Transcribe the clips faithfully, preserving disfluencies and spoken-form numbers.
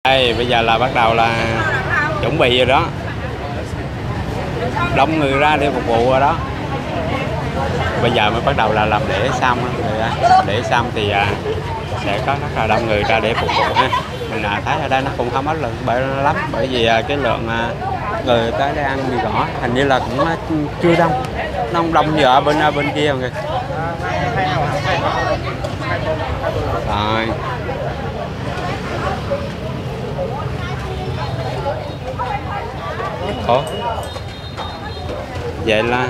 Đây bây giờ là bắt đầu là chuẩn bị rồi đó, đông người ra để phục vụ rồi đó. Bây giờ mới bắt đầu là làm lễ xong rồi, để xong thì à, sẽ có rất là đông người ra để phục vụ ha. Mình à, thấy ở đây nó cũng không áp lực bởi lắm, bởi vì à, cái lượng à, người tới đây ăn mì gõ hình như là cũng chưa đông, nó không đông như ở bên bên kia kìa. Rồi. Ủa? Vậy là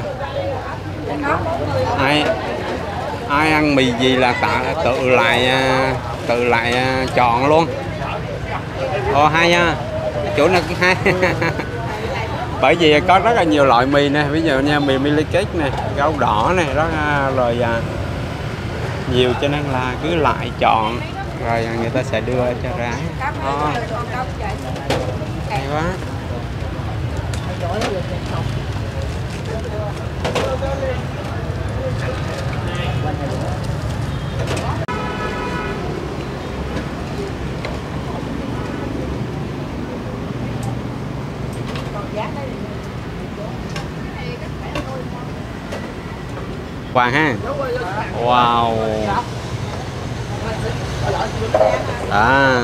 ai ai ăn mì gì là tạ, tự lại tự lại chọn luôn. Ồ hay nha, chỗ này cũng hay. Bởi vì có rất là nhiều loại mì nè, ví dụ như mì mini cake này, gáo đỏ này, đó rồi nhiều, cho nên là cứ lại chọn rồi người ta sẽ đưa cho ra. Oh, hay quá. Hoàng ha. Wow. À.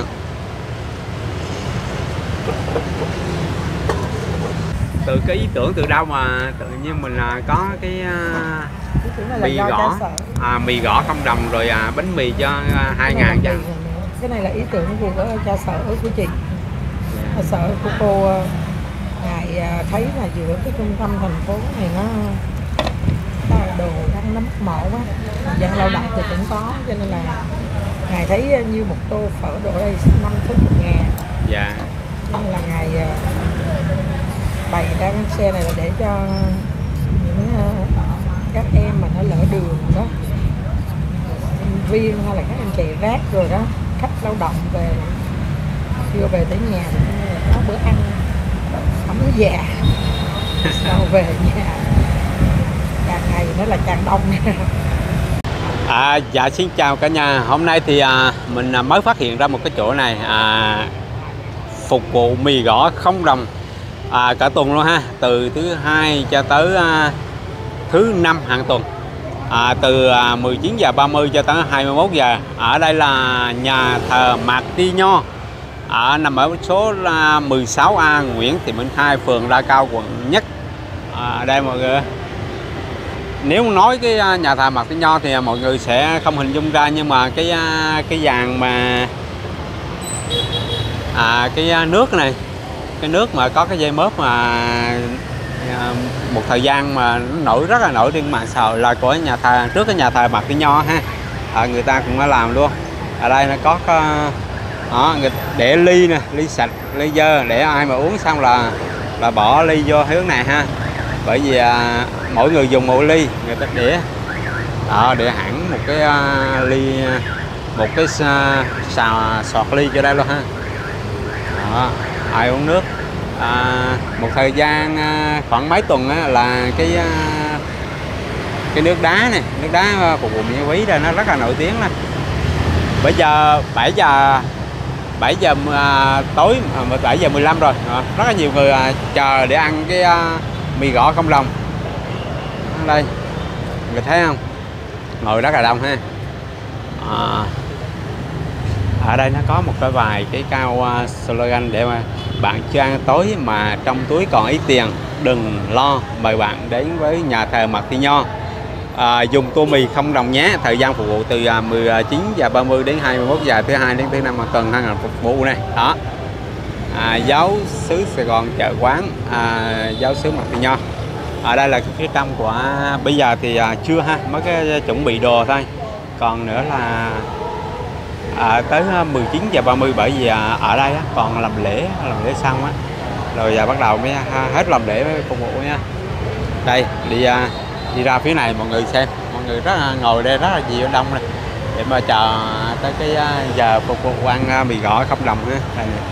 Từ cái ý tưởng từ đâu mà tự nhiên mình có cái uh, mì gõ, à, mì gõ không đồng rồi à, bánh mì cho uh, hai ngàn chẳng. Cái này là ý tưởng của cha sở của chị. Yeah. Sở của cô ngài thấy là giữa cái trung tâm thành phố này nó đồ đang nấm mộ quá, dân lao động thì cũng có, cho nên là ngài thấy như một tô phở đổ đây năm mươi ngàn. Dạ. Cho nên là ngài bày ra cái xe này là để cho những các em mà nó lỡ đường đó, sinh viên hay là các anh chị rác rồi đó, khách lao động về chưa về tới nhà thì có bữa ăn ấm dạ sau về nhà càng ngày nó là càng đông. À, dạ xin chào cả nhà. Hôm nay thì à, mình à, mới phát hiện ra một cái chỗ này à, phục vụ mì gõ không đồng à, cả tuần luôn ha, từ thứ hai cho tới à, thứ năm hàng tuần, à, từ à, mười chín giờ ba mươi cho tới hai mươi mốt giờ. Ở đây là nhà thờ Mạc Ti Nho, ở nằm ở số là mười sáu A Nguyễn Thị Minh Khai, phường Đa Cao, quận Nhất. À, đây mọi người, nếu nói cái nhà thờ Mạc Ti Nho thì mọi người sẽ không hình dung ra, nhưng mà cái cái dàn mà à, cái nước này, cái nước mà có cái dây mớp mà à, một thời gian mà nó nổi rất là nổi trên mạng xã hội là của nhà thờ, trước cái nhà thờ Mạc Ti Nho ha. À, người ta cũng đã làm luôn. Ở đây nó có đó, để ly nè, ly sạch, ly dơ, để ai mà uống xong là là bỏ ly vô hướng này ha. Bởi vì à, mỗi người dùng một ly, người ta để đó, để hẳn một cái à, ly, một cái à, xào sọt ly cho đây luôn ha. Đó, ai uống nước à, một thời gian à, khoảng mấy tuần á, là cái à, cái nước đá này, nước đá phục vụ miễn phí đây nó rất là nổi tiếng đó. Bây giờ bảy giờ bảy giờ à, tối, à, bảy giờ mười lăm rồi, à, rất là nhiều người à, chờ để ăn cái à, mì gõ không đồng. Đây người thấy không, ngồi rất là đông ha. À, ở đây nó có một cái vài cái cao uh, slogan để mà bạn chưa ăn tối mà trong túi còn ít tiền, đừng lo, mời bạn đến với nhà thờ Mạc Ti Nho, à, dùng tô mì không đồng nhé. Thời gian phục vụ từ uh, mười chín giờ ba mươi đến hai mươi mốt giờ, thứ hai đến thứ năm hàng tuần hai ngày phục vụ này. Đó, à, giáo xứ Sài Gòn chợ quán, à, giáo xứ Mạc Ti Nho. Ở đây là cái phía trong của bây giờ thì à, chưa ha, mới cái chuẩn bị đồ thôi, còn nữa là à, tới mười chín giờ ba mươi, bởi vì à, ở đây á, còn làm lễ làm lễ xong á, rồi giờ bắt đầu mới hết làm lễ mới phục vụ nha. Đây đi à, đi ra phía này mọi người xem, mọi người rất là ngồi đây rất là nhiều đông này để mà chờ tới cái giờ phục vụ ăn mì gõ không đồng ha. Đây này.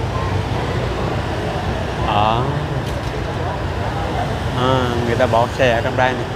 Đó. À, người ta bỏ xe ở trong đây này.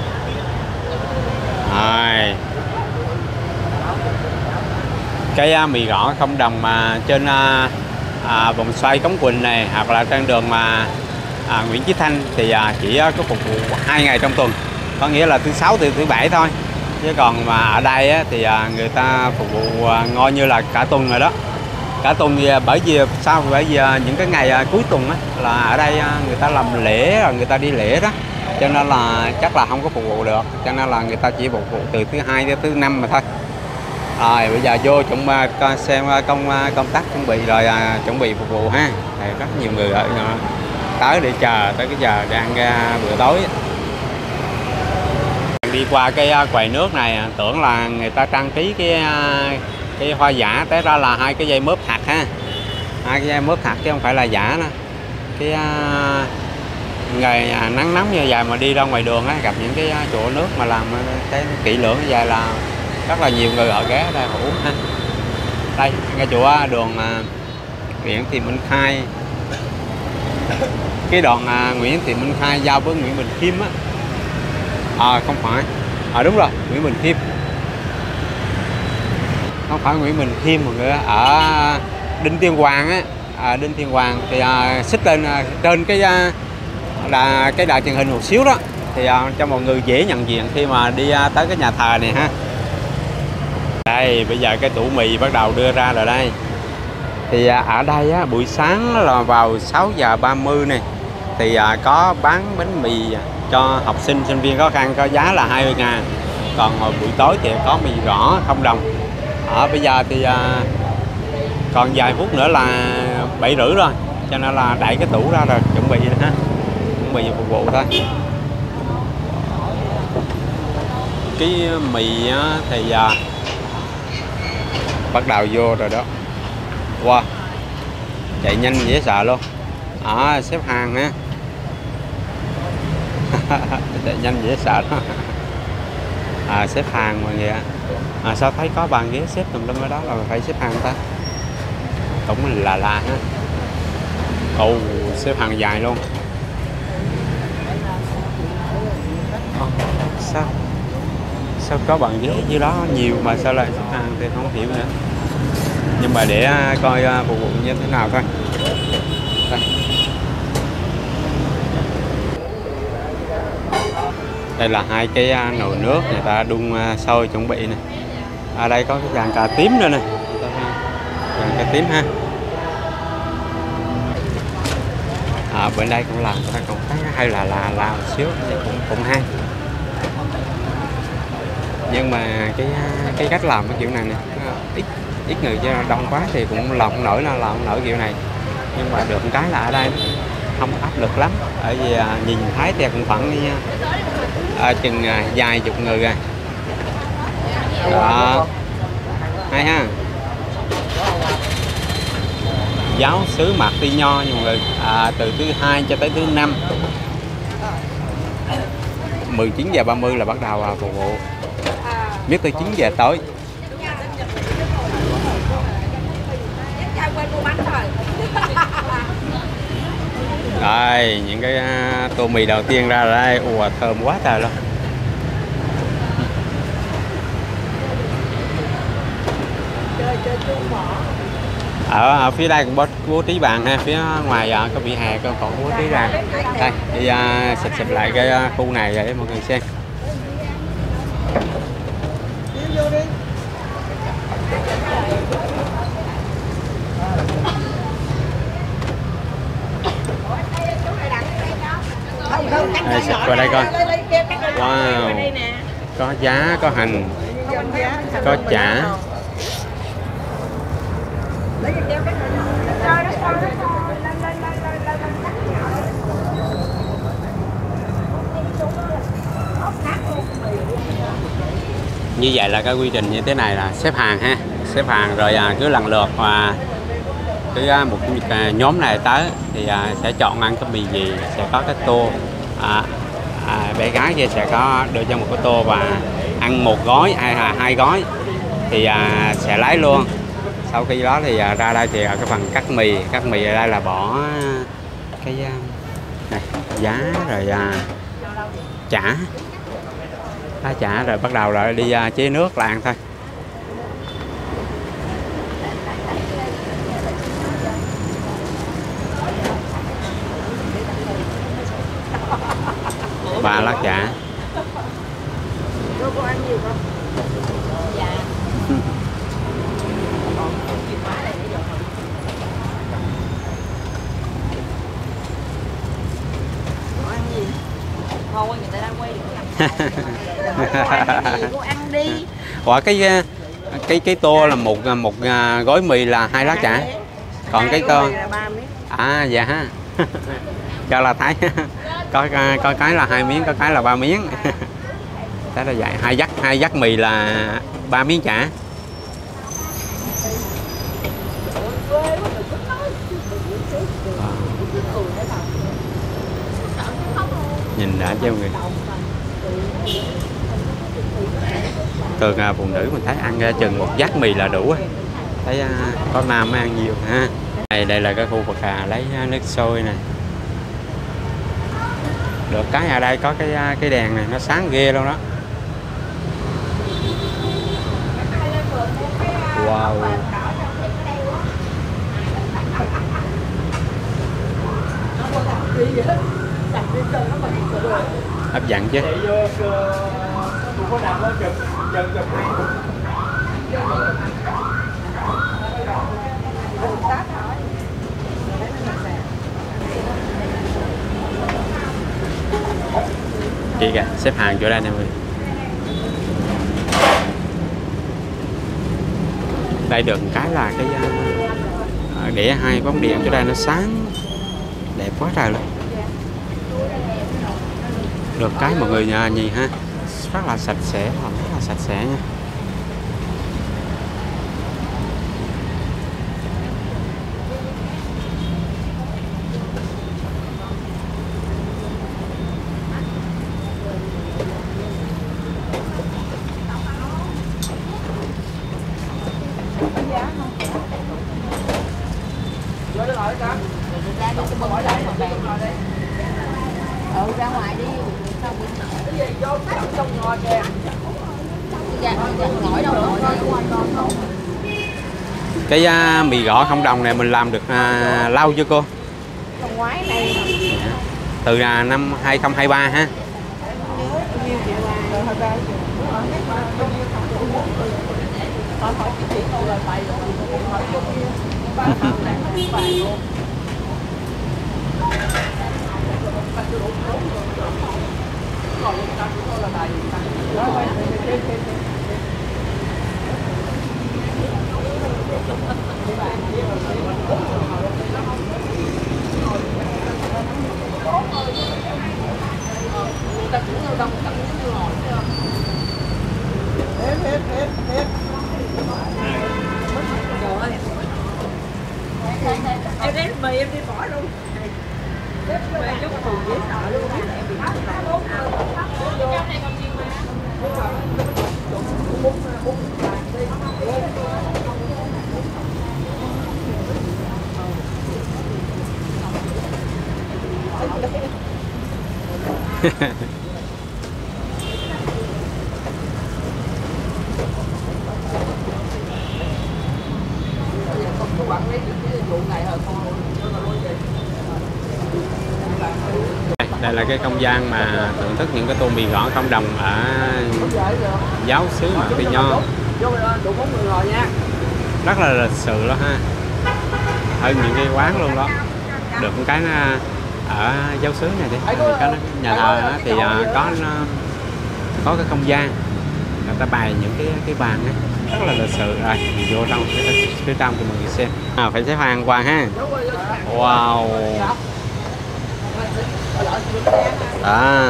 Rồi. Cái uh, mì gõ không đồng mà trên uh, à, vòng xoay Cống Quỳnh này, hoặc là trên đường mà à, Nguyễn Chí Thanh thì à, chỉ có phục vụ hai ngày trong tuần, có nghĩa là thứ sáu từ thứ bảy thôi. Chứ còn mà ở đây á, thì à, người ta phục vụ à, ngon như là cả tuần rồi đó. Cả tuần thì, bởi vì sao? Bởi vì những cái ngày à, cuối tuần á, là ở đây à, người ta làm lễ rồi người ta đi lễ đó, cho nên là chắc là không có phục vụ được, cho nên là người ta chỉ phục vụ từ thứ hai đến thứ năm mà thôi. Rồi bây giờ vô chúng ta xem công công tác chuẩn bị rồi à, chuẩn bị phục vụ ha. Thì rất nhiều người ở tới để chờ tới cái giờ đang ra bữa tối. Đi qua cái quầy nước này tưởng là người ta trang trí cái cái hoa giả, té ra là hai cái dây mớp thật ha, hai cái dây mớp thật chứ không phải là giả nữa. Cái ngày nắng nóng như vậy mà đi ra ngoài đường á, gặp những cái chỗ nước mà làm cái kỹ lưỡng như vậy là rất là nhiều người ở ghé ở đây họ uống ha. Đây ngay chỗ đường Nguyễn Thị Minh Khai, cái đoạn à, Nguyễn Thị Minh Khai giao với Nguyễn Bình Khiêm á. À không phải, à đúng rồi, Nguyễn Bình Khiêm, không phải Nguyễn Bình Khiêm mọi người, ở Đinh Tiên Hoàng á, à, Đinh Tiên Hoàng thì à, xích lên à, trên cái à, là cái đài truyền hình một xíu đó, thì à, cho mọi người dễ nhận diện khi mà đi à, tới cái nhà thờ này ha. Đây bây giờ cái tủ mì bắt đầu đưa ra rồi đây. Thì à, ở đây á, buổi sáng là vào sáu giờ ba mươi này thì à, có bán bánh mì cho học sinh sinh viên khó khăn, có giá là hai mươi ngàn. Còn hồi buổi tối thì có mì rõ không đồng. Ở bây giờ thì à, còn vài phút nữa là bảy rưỡi rồi, cho nên là đẩy cái tủ ra rồi chuẩn bị ha, chuẩn bị phục vụ thôi. Cái mì á, thì à, bắt đầu vô rồi đó. Wow, chạy nhanh dễ sợ luôn. À, xếp hàng ha. Chạy nhanh dễ sợ đó. À, xếp hàng mọi người ạ. À, sao thấy có bàn ghế xếp tùm lum ở đó là phải xếp hàng ta? Cũng là lạ ha. Ồ, xếp hàng dài luôn. À, sao? Sao có bàn ghế dưới đó nhiều mà sao lại xếp hàng thì không hiểu nữa. Nhưng mà để coi phục vụ như thế nào thôi. Đây. Đây là hai cái nồi nước người ta đun sôi chuẩn bị nè. Ở đây có cái dàn cà tím nữa nè, dàn cà tím ha. À, bên đây cũng làm ta cũng thấy hay là là là một xíu thì cũng cũng hay. Nhưng mà cái cái cách làm cái kiểu này nè, ít ít người cho đông quá thì cũng làm không nổi, là làm không nổi kiểu này. Nhưng mà được một cái là ở đây không áp lực lắm, bởi vì à, nhìn thấy thì cũng khoảng đi à, chừng à, vài chục người rồi. Đó, hay ha. Giáo xứ Mạc Ti Nho nhiều người, à, từ thứ hai cho tới thứ năm, mười chín giờ ba mươi là bắt đầu à, phục vụ, biết tới chín giờ tối. Đây, những cái uh, tô mì đầu tiên ra rồi đây. Ủa, thơm quá trời luôn. Ở, ở phía đây cũng bố, bố trí bàn ha, phía ngoài uh, có vỉa hè còn bố trí bàn. Đây, đi uh, xịt xịt lại cái uh, khu này để mọi người xem. Đây, xịt qua đây coi. Wow, có giá, có hành, có chả. Như vậy là cái quy trình như thế này là xếp hàng ha, xếp hàng rồi à, cứ lần lượt và cứ à, một à, nhóm này tới thì à, sẽ chọn ăn cái mì gì, sẽ có cái tô. À, à, bé gái kia sẽ có đưa cho một cái tô và ăn một gói hay là hai gói thì à, sẽ lấy luôn. Sau khi đó thì à, ra đây thì ở cái phần cắt mì, cắt mì ở đây là bỏ cái à, này, giá rồi à, chả, lá chả rồi bắt đầu lại đi à, chế nước là ăn thôi. ba lát chả. Cô cô ăn nhiều không? Dạ. Cô ăn gì? Thôi người ta đang quay được. Cô ăn gì? Cô ăn đi. Ủa cái cái cái tô là một một gói mì là hai lát chả. Còn cái tô à dạ ha. Cho là thấy có có cái là hai miếng, có cái là ba miếng. Thế là vậy, hai dắt hai dắt mì là ba miếng chả. À. Nhìn đã chứ người. Thường à, phụ nữ mình thấy ăn ra chừng một dắt mì là đủ. Thấy à, có nam mới ăn nhiều ha. Đây đây là cái khu vực à, lấy nước sôi này. Được cái ở đây có cái cái đèn này nó sáng ghê luôn đó. Wow. Hấp dẫn chứ. Chị kìa, xếp hàng chỗ đây nè mọi người. Đây được một cái là cái để hai bóng điện chỗ đây nó sáng đẹp quá trời luôn. Được cái mọi người nhà nhìn ha, rất là sạch sẽ, rất là sạch sẽ nha. Ừ, ra ngoài đi. Cái uh, mì gõ không đồng này mình làm được uh, lâu chưa cô? Năm ngoái này. Từ uh, năm hai không hai ba ha. Em lấy mì em đi bỏ luôn. Mì chút cùng dễ sợ luôn. Em bị đây là cái không gian mà thưởng thức những cái tô mì gõ không đồng ở giáo xứ Mạc Thị Nho. Rất là lịch sự đó ha, hơn những cái quán luôn đó. Được một cái ở giáo xứ này thì cái nhà thờ thì có có cái không gian người ta bày những cái cái bàn ấy, rất là lịch sự. Rồi mình vô trong phía, phía trong cho mọi người xem. À, phải xếp hàng qua ha. Wow. À.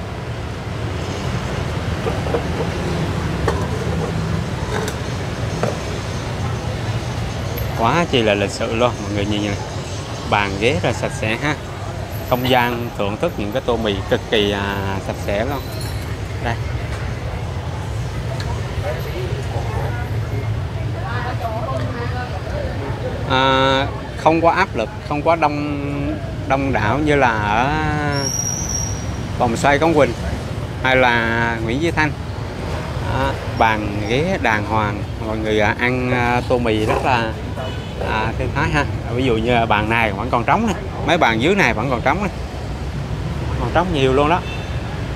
Quá chi là lịch sự luôn mọi người, nhìn này, bàn ghế là sạch sẽ ha, không gian thưởng thức những cái tô mì cực kỳ à, sạch sẽ luôn. Đây à, không quá áp lực, không quá đông đông đảo như là ở vòng xoay Cống Quỳnh hay là Nguyễn Chí Thanh. À, bàn ghế đàng hoàng, mọi người à, ăn à, tô mì rất là à, thư thái ha. Ví dụ như bàn này vẫn còn trống này, mấy bàn dưới này vẫn còn trống này, còn trống nhiều luôn đó.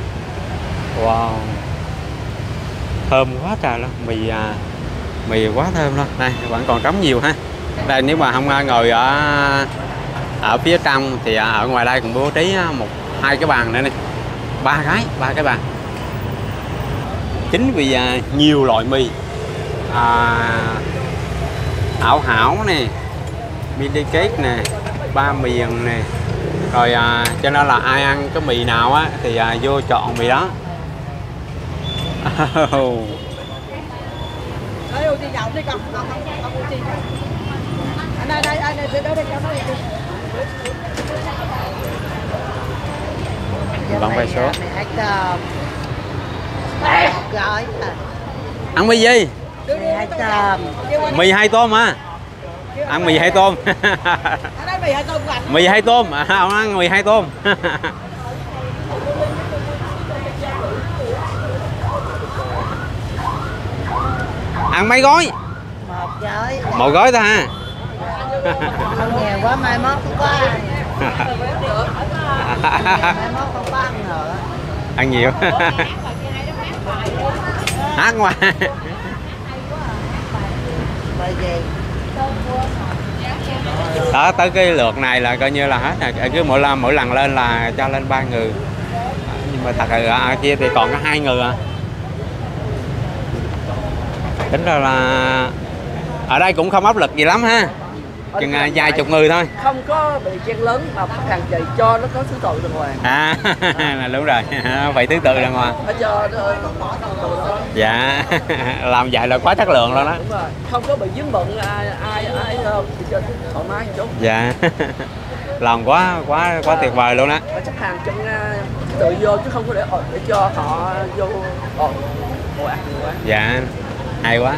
Wow, thơm quá trời luôn, mì à, mì quá thơm luôn. Đây vẫn còn trống nhiều ha. Đây nếu mà không ngồi ở ở phía trong thì ở ngoài đây cũng bố trí một hai cái bàn nữa này, ba cái ba cái bàn. Chính vì à, nhiều loại mì à, ảo hảo nè, mini cake nè, ba miền nè, rồi à, cho nên là ai ăn cái mì nào á thì à, vô chọn mì đó. Bằng vé số. Ăn mì gì? Mì hai tôm hả? Ăn mì hai tôm. Mì hai tôm, à, ông ăn mì hai tôm. Ăn mấy gói? Một gói. Một gói thôi ha. Không nhiều quá mai mốt không có ăn. Mai mốt không có ăn nữa. Ăn nhiều. Hát ngoài. Bởi gì? Đó, tới cái lượt này là coi như là hết rồi. Cứ mỗi lần mỗi lần lên là cho lên ba người. Nhưng mà thật là ở kia thì còn có hai người à. Tính ra là ở đây cũng không áp lực gì lắm ha. Chừng vài chục người thôi. Không có bị chen lớn mà khách hàng chạy cho nó có thứ tự đàng hoàng. À là đúng rồi, phải thứ tự đàng hoàng. Phải cho dạ làm vậy là quá chất lượng luôn đó. Đúng rồi. Không có bị vướng bận ai ai ai thì cho thoải mái một chút. Dạ làm quá quá quá tuyệt vời luôn á. Khách hàng chân tự vô chứ không có để để cho họ vô ồ ồ ạt quá. Dạ hay quá.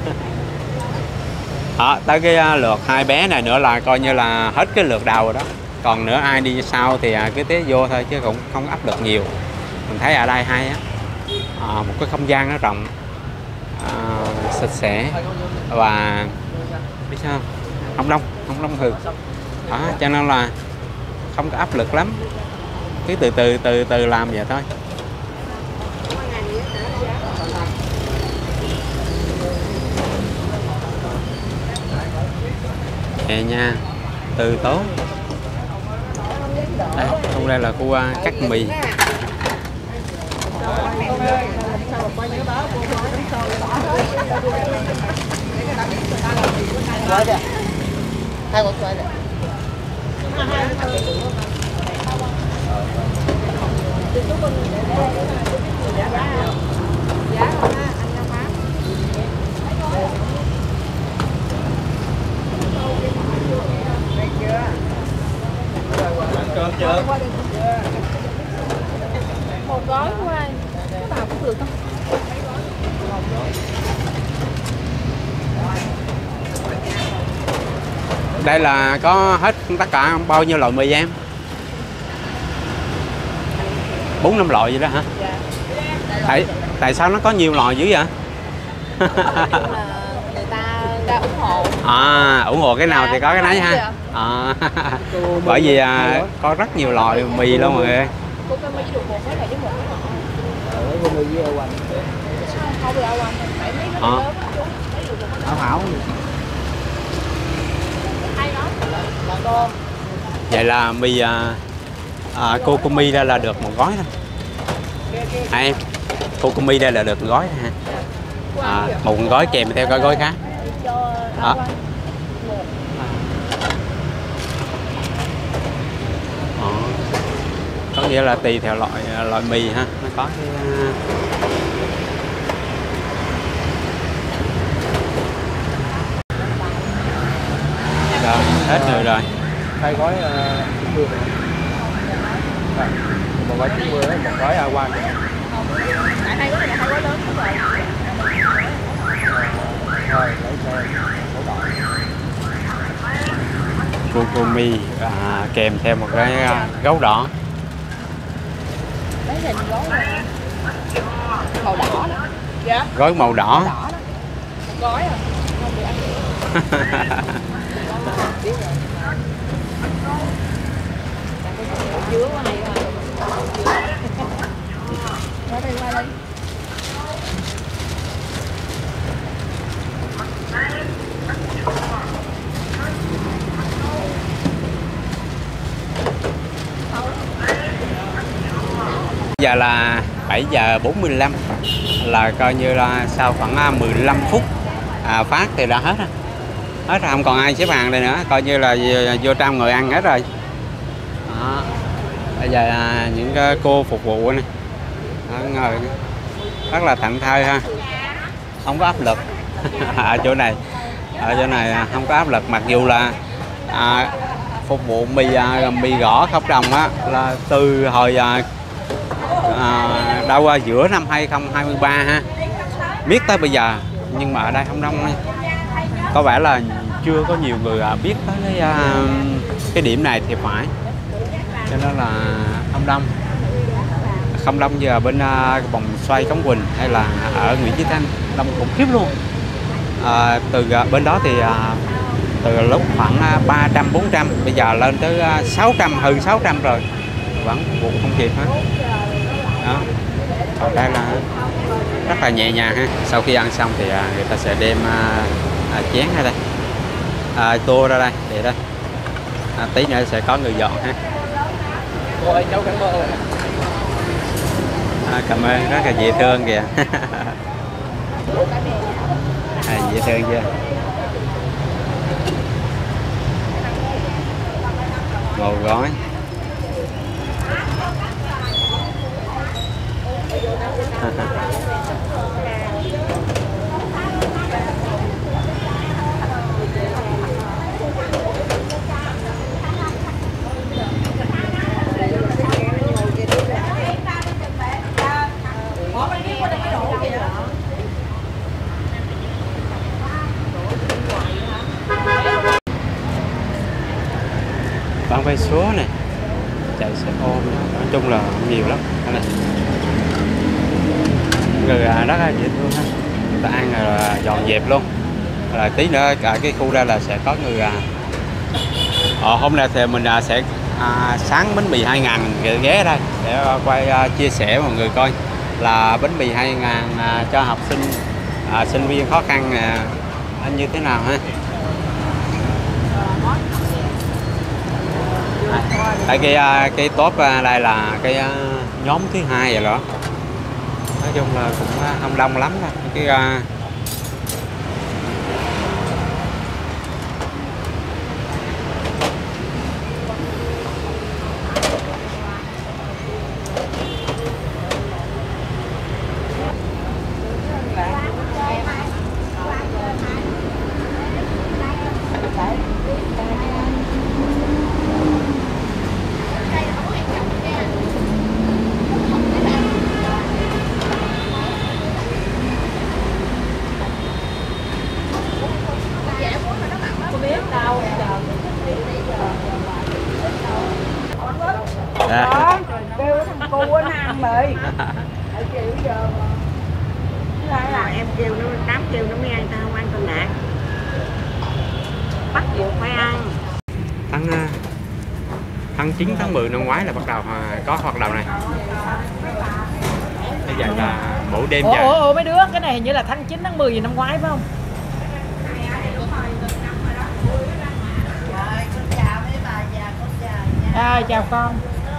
Đó, tới cái lượt hai bé này nữa là coi như là hết cái lượt đầu rồi đó. Còn nữa ai đi sau thì cứ tiếp vô thôi chứ cũng không áp lực nhiều. Mình thấy ở đây hay á, à, một cái không gian nó rộng, à, sạch sẽ và biết sao không, không đông không đông thường đó, cho nên là không có áp lực lắm, cứ từ từ từ từ làm vậy thôi. Nè nha, từ tốn. Đây, trong đây là khu uh, cắt mì. Hai một quay đây. Cơm chưa? Một gói của anh. Cái nào cũng được không? Đây là có hết tất cả bao nhiêu loại mì em? Bốn năm loại vậy đó hả? Dạ. Tại tại sao nó có nhiều loại dữ vậy? Người ta ra ủng hộ. À, ủng hộ cái nào thì có cái nấy ha. À, bởi vì à, có rất nhiều loại mì luôn mọi người. Cô cái mì được một cái này với một cái nọ. Ở con mì với áo quanh. Không được áo quanh, phải mấy nó lớn chú. Áo hảo. Hay đó. Là cô. Vậy là mì à, à, cô cô mì đây là được một gói thôi. À, em, cô cô mì đây là được một gói thôi ha. À, một gói kèm theo cái gói khác. À. Ờ. Có nghĩa là tùy theo loại loại mì ha, nó có cái rồi, hết rồi rồi. Hai gói chín mươi. Một gói chín mươi, một gói áo quanh. Tại hai gói này là hai gói lớn đúng rồi. Rồi, lấy xe hỗ trợ. Kukumi à, kèm theo một cái à, gấu đỏ. Lấy hình gói này. Màu đỏ đó. Dạ. Gói màu đỏ. Đỏ đó. Một gói à. Không được ăn được. Dứa quá hay quá. Qua đây qua giờ là bảy giờ bốn mươi lăm, là coi như là sau khoảng mười lăm phút à, phát thì đã hết rồi. Hết rồi, không còn ai xếp hàng đây nữa, coi như là vô trong ngồi ăn hết rồi. Đó. Bây giờ à, những cái cô phục vụ này đó, ngồi rất là thảnh thơi ha, không có áp lực. Ở chỗ này ở chỗ này không có áp lực, mặc dù là à, phục vụ mì à, mì gõ không đồng á, là từ hồi à, à, đâu qua giữa năm hai không hai ba ha, biết tới bây giờ, nhưng mà ở đây không đông. Có vẻ là chưa có nhiều người biết tới cái, à, cái điểm này thì phải, cho nên là không đông. Không đông giờ bên à, vòng xoay Cống Quỳnh hay là ở Nguyễn Chí Thanh đông khủng khiếp luôn. À, từ à, bên đó thì à, từ lúc khoảng ba trăm bốn trăm bây giờ lên tới sáu trăm, hơn sáu trăm rồi, vẫn phục vụ không kịp hết. Đó. Còn đây là rất là nhẹ nhàng ha. Sau khi ăn xong thì người ta sẽ đem à, chén ra đây, à, tô ra đây để đây, à, tí nữa sẽ có người dọn ha. Rồi cháu cảm ơn. À, cảm ơn, rất là dễ thương kìa. À, dễ thương chưa? Một gói. Bán vé số này, chạy xe ôm, nói chung là nhiều lắm. Này. Người rất là dễ thương ha, người ta ăn là dọn dẹp luôn. Rồi tí nữa cả cái khu ra là sẽ có người à, ờ, hôm nay thì mình à, sẽ à, sáng bánh mì hai ngàn ghé đây để quay à, chia sẻ mọi người coi là bánh mì hai ngàn à, cho học sinh à, sinh viên khó khăn à, như thế nào ha. Tại cái cái top đây là cái nhóm thứ hai rồi đó, nói chung là cũng không đông lắm đâu. Cái Đó, kêu thằng cu nó ăn mì. Chịu giờ mà. Là em kêu nó tám kêu nó mới ăn, tao không ăn tao nạt. Bắt buộc phải ăn. Tháng tháng chín tháng mười năm ngoái là bắt đầu có hoạt động này. Bây giờ là mỗi đêm ủa, ủa, ủa mấy đứa, cái này hình như là tháng chín tháng mười gì năm ngoái phải không? À, chào con.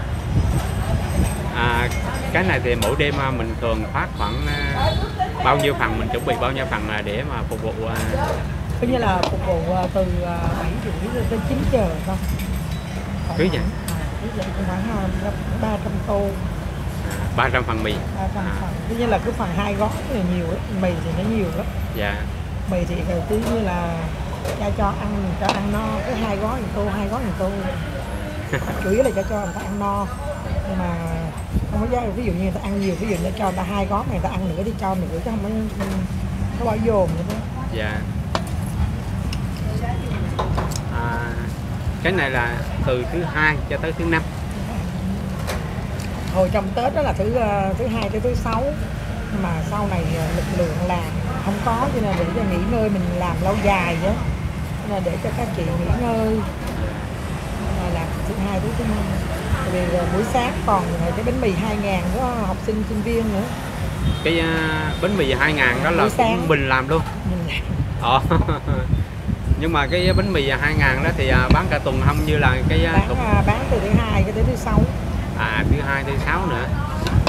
À, cái này thì mỗi đêm mình thường phát khoảng uh, bao nhiêu phần, mình chuẩn bị bao nhiêu phần để mà phục vụ uh... Coi như là phục vụ uh, từ bảy rưỡi đến chín giờ không? Cứ vậy? Cứ vậy khoảng ba trăm tô. ba trăm phần mì. ba trăm à. phần. Tuy nhiên là cứ phần hai gói thì nhiều ấy. Mì thì nó nhiều lắm. Dạ. Mì thì cứ như là cha cho ăn, cho ăn no, cứ hai gói một tô, hai gói một tô. Chủ yếu là cho cho người ta ăn no, nhưng mà không có giá, ví dụ như người ta ăn nhiều, ví dụ như cho người ta hai gói này, người ta ăn nữa thì cho nữa, chứ không có có bỏ dồn nữa đó. Dạ. À, cái này là từ thứ hai cho tới thứ năm. Hồi trong Tết đó là thứ thứ hai tới thứ sáu, nhưng mà sau này lực lượng làm không có, cho nên để cho nghỉ ngơi, mình làm lâu dài đó, nên là để cho các chị nghỉ ngơi, làm thứ hai tới thứ năm. Vì buổi sáng còn cái bánh mì hai ngàn có học sinh sinh viên nữa. Cái uh, bánh mì hai ngàn đó là cũng mình làm luôn. Mình làm. Ờ. Nhưng mà cái bánh mì hai ngàn đó thì uh, bán cả tuần không, như là cái uh, bán, uh, bán từ thứ hai cho tới thứ sáu. À, thứ hai tới thứ sáu nữa.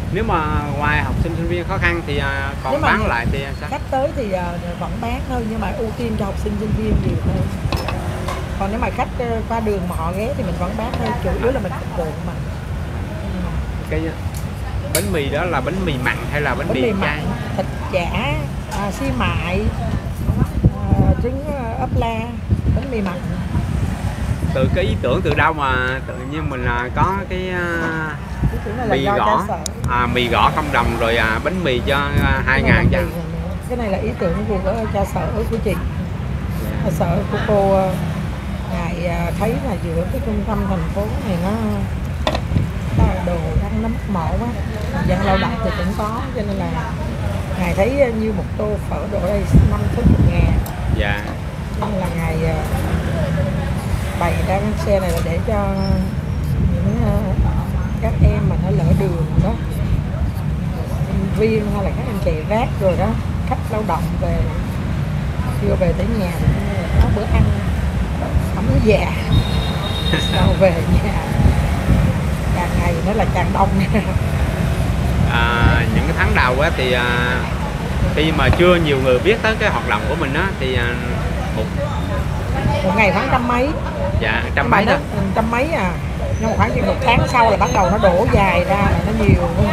Nếu mà ngoài học sinh sinh viên khó khăn thì à, còn Nếu mà bán nhiều- lại thì sao? khách tới thì ờ, vẫn bán thôi, nhưng mà ưu tiên cho học sinh sinh viên nhiều hơn. Còn nếu mà khách ờ, qua đường mà họ ghé thì mình vẫn bán thôi, chủ yếu là mình phục vụ mà. Cái bánh mì đó là bánh mì mặn hay là bánh, Bánh mì chay? mặn, thịt chả, à, xi mại, à, trứng ốp la, bánh mì mặn. Từ cái ý tưởng từ đâu mà tự nhiên mình à, có cái à, Ý tưởng này là mì do gõ cha sở. à, mì gõ không đồng rồi à, bánh mì cho à, hai Cái này là ngàn mì dạ. này nè. Cái này là ý tưởng của cha sở của chị. Dạ. Cha sở của cô ờ, ngài ờ, thấy là giữa cái trung tâm thành phố này nó ta đồ đang nó mắc mỏ quá, dân lao động thì cũng có, cho nên là ngài thấy ờ, như một tô phở đổ đây năm sáu chục ngàn, Dạ. cho nên là ngài ờ, bày ra cái xe này là để cho những ờ, các em mà nó lỡ đường đó, sinh viên hay là các anh chạy rác rồi đó, khách lao động về chưa về tới nhà thì có bữa ăn ấm dạ sau về nhà càng ngày nó là càng đông nha. À, những cái tháng đầu á thì à, khi mà chưa nhiều người biết tới cái hoạt động của mình á thì à, một Một ngày khoảng trăm mấy, dạ nhưng trăm mà mấy nó đó. trăm mấy à, nhưng mà khoảng chừng một tháng sau là bắt đầu nó đổ dài ra là nó nhiều hơn.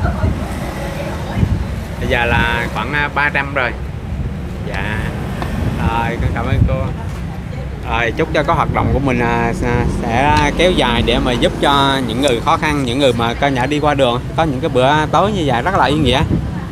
Bây giờ là khoảng à, ba trăm rồi. Dạ. Rồi, con cảm ơn cô. Rồi, chúc cho có hoạt động của mình à, sẽ- sẽ kéo dài để mà giúp cho những người khó khăn, những người mà coi nhã đi qua đường có những cái bữa tối như vậy rất là ý nghĩa.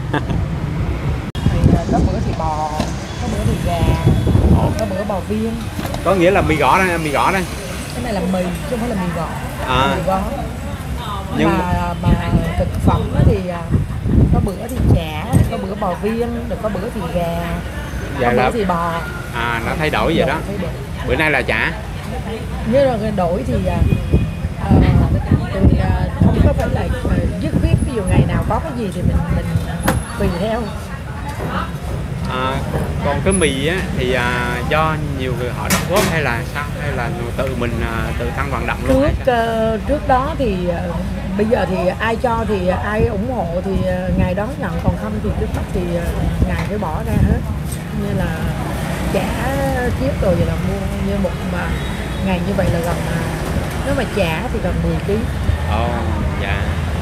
Thì à, có bữa thì bò, có bữa thì gà, có bữa bò viên. Có nghĩa là mì gõ đây, mì gõ đây. Cái này là mì chứ không phải là mì gõ. À. Mì gói. Nhưng Nhưng mà mà thực phẩm á thì à, có bữa thì chả, có bữa bò viên, được có bữa thì gà, Dạ có là- bữa thì bò. À, nó thay đổi vậy đó. Thay đổi. Bữa nay là chả. Như là cái đổi thì à, à, thì à, không có phải là à, dứt viết, ví dụ ngày nào có cái gì thì mình mình tùy theo. À, còn cái mì á thì à, do nhiều người họ đóng góp hay là sao, hay là tự mình à, tự thân vận động luôn hay Trước sao? ờ, trước đó thì ờ, bây giờ thì ai cho thì ai ủng hộ thì ờ, ngày đó nhận, còn không thì trước mắt thì ờ, ngày phải bỏ ra hết, như là chả tiếp rồi vậy là mua như một mà ngày như vậy là gần à, nếu mà chả thì gần mười ký, Ồ, dạ.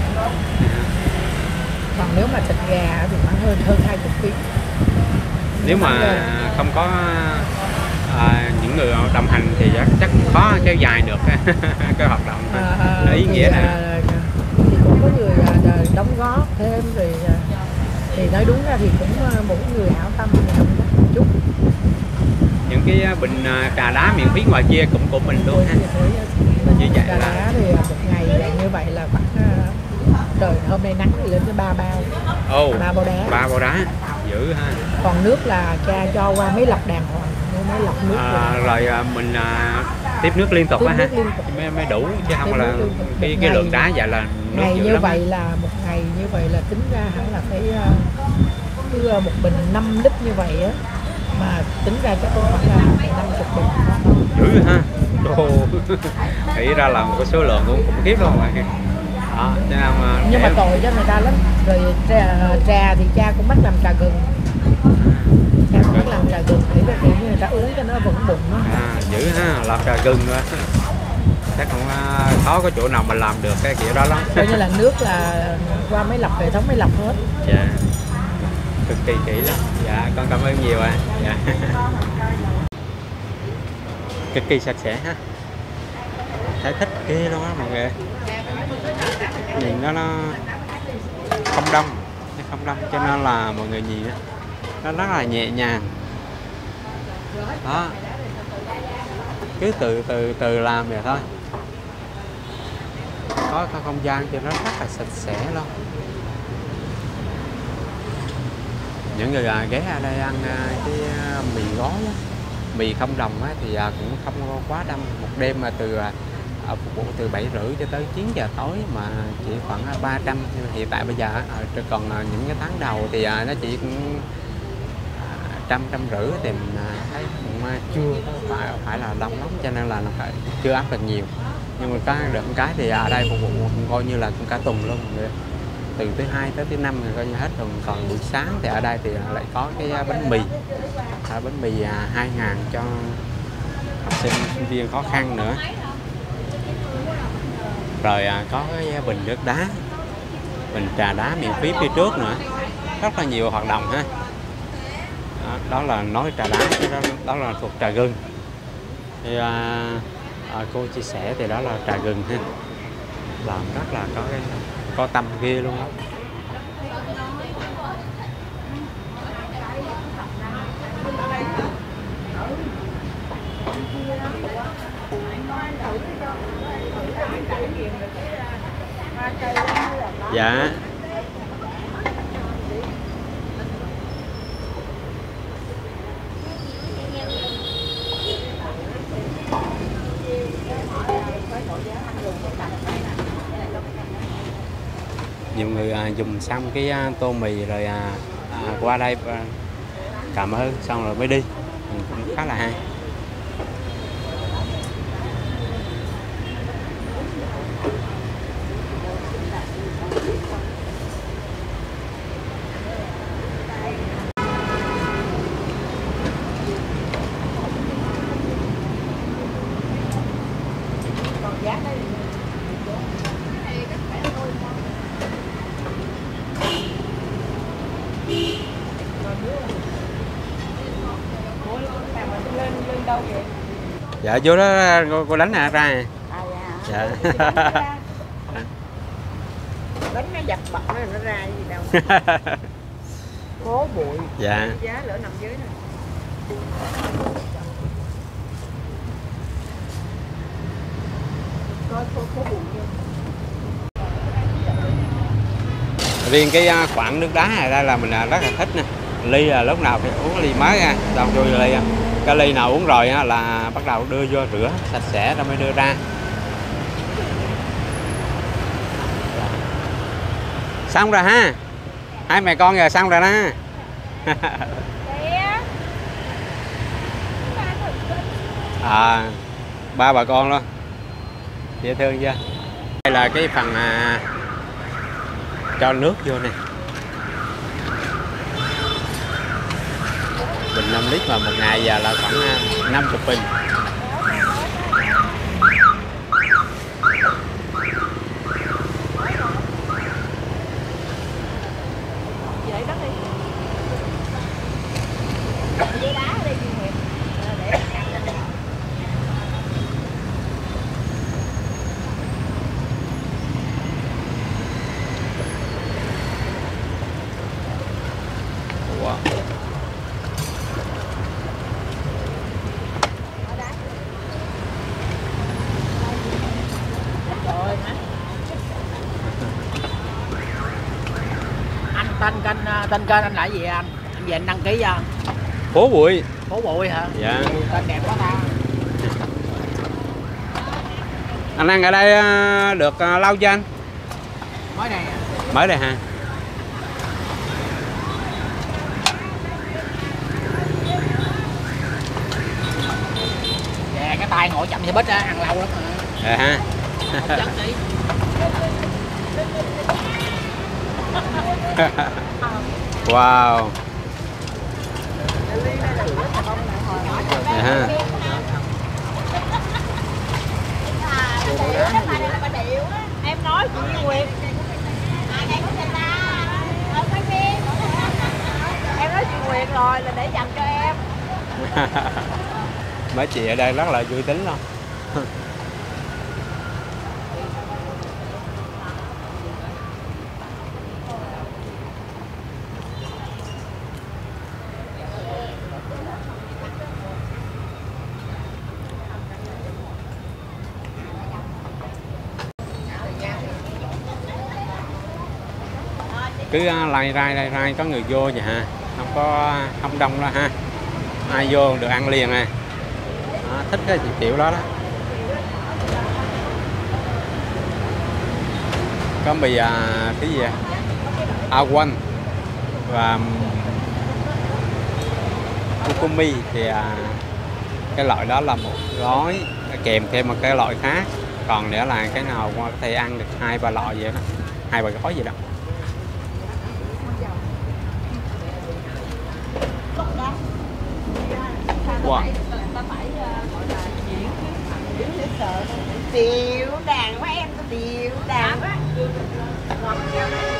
còn nếu mà thịt gà thì khoảng hơn hơn hai mươi ký. Nếu mà không có à, những người đồng hành thì chắc, chắc khó kéo dài được cái hoạt động À, à, ý thì, nghĩa này. à, thì cũng có người à, đóng góp thêm rồi à, thì nói đúng ra thì cũng à, mỗi người hảo tâm thì đóng góp một chút. Những cái bình à, trà đá miễn phí ngoài kia cũng của mình luôn ha. Như vậy Trà là- đá thì một ngày như vậy là khoảng à, trời hôm nay nắng thì lên tới ba bao, Ồ, ba bao đá. ba bao đá dữ ha. Còn nước là cha cho qua máy lọc đàng hoàng, máy lọc nước À, rồi. rồi à, mình à, tiếp nước liên tục Tiếp á ha, nước liên tục. mới, mới đủ chứ không Tiếp là nước liên tục. cái Một cái ngày- lượng đá vậy là nước Ngày dữ như lắm á. vậy là một ngày như vậy là tính ra hẳn là phải à, cứ à, một bình năm lít như vậy á, mà tính ra chắc cũng khoảng là năm chục bình. Dữ ha. Ồ, nghĩ ra là một cái số lượng cũng khủng khiếp luôn rồi. Đó, cho nên mà Nhưng mà để- tội cho người ta lắm. Rồi trà, trà thì cha cũng bắt làm trà gừng, cha cũng bắt làm trà gừng để cho kiểu như người ta uống cho nó vững bụng á. À, dữ ha, làm trà gừng á. Chắc cũng à, khó có chỗ nào mà làm được cái kiểu đó lắm. Coi như là nước là qua máy lọc, hệ thống máy lọc hết. Dạ, cực kỳ kỹ lắm. Dạ, con cảm ơn nhiều ạ. Dạ. Cực kỳ sạch sẽ ha. Thấy thích ghê luôn á mọi người. Nhìn nó nó không đông, nó không đông cho nên là mọi người nhìn á, nó rất là nhẹ nhàng. Đó, cứ từ từ từ làm vậy thôi. Có cái không gian cho nó rất là sạch sẽ luôn. Những người à, ghé ở đây ăn à, cái à, mì gói á, mì không đồng á, thì à, cũng không quá đông. Một đêm mà từ à, phục vụ từ bảy rưỡi cho tới chín giờ tối mà chỉ khoảng ba trăm. Nhưng mà hiện tại bây giờ á, à, còn à, những cái tháng đầu thì à, nó chỉ cũng à, trăm trăm rưỡi thì mình à, thấy cũng à, chưa phải phải là đông lắm, cho nên là nó phải chưa áp được nhiều. Nhưng mà cái được cái thì ở đây phục vụ coi như là cũng cả tuần luôn mọi người. từ thứ hai tới thứ năm thì coi như hết rồi, còn buổi sáng thì ở đây thì lại có cái bánh mì, à, bánh mì à, hai ngàn cho học sinh sinh viên khó khăn nữa. Rồi à, có cái bình nước đá, bình trà đá miễn phí phía trước nữa, rất là nhiều hoạt động ha. Đó, đó là nói trà đá, đó, đó là thuộc trà gừng. Thì à, à, cô chia sẻ thì đó là trà gừng ha, làm rất là có cái có tâm ghê luôn đó. Dạ. Nhiều người à, dùng xong cái à, tô mì rồi à, à, qua đây à, cảm ơn xong rồi mới đi, ừ, cũng khá là hay. Dạ vô đó cô, cô đánh à, ra à. À, dạ. đánh nó giật bật nó nó ra gì đâu. Phố bụi. Dạ. Giá lửa nằm dưới này. Coi phố, phố bụi chưa? Riêng cái khoảng nước đá này đây là mình rất là thích nè. Ly là lúc nào phải uống ly mới ra, xong vô ly à. Cái ly nào uống rồi là bắt đầu đưa vô rửa sạch sẽ rồi mới đưa ra. Xong rồi ha, hai mẹ con giờ xong rồi đó. À, ba bà con luôn, dễ thương chưa. Đây là cái phần à, cho nước vô nè, bình năm lít mà một ngày giờ là khoảng năm mươi bình. Tên kênh tên kênh anh là gì anh? Anh về anh đăng ký cho. Phố Bụi. Phố Bụi hả? Dạ. Tên đẹp quá ta. Anh ăn ở đây được lâu chưa anh? Mới đây. Mới đây hả? Dạ cái tay ngồi chậm xe buýt á, ăn lâu lắm mà. Dạ ha. Chất đi. Wow. Dạ ha. Em nói chị Nguyệt. Em nói chị Nguyệt rồi là để dành cho em. Mấy chị ở đây rất là vui tính luôn. Cứ lai rai lai rai có người vô vậy ha, không có không đông đó ha, ai vô được ăn liền à. Đó, thích cái kiểu đó đó. Có mì à, cái gì à? Awan và Ukumi thì à, cái loại đó là một gói kèm thêm một cái loại khác, còn nữa là cái nào có thể ăn được hai ba loại vậy đó, hai ba gói gì đó. Wow. Tiểu đàn quá em, tiểu đàn quá.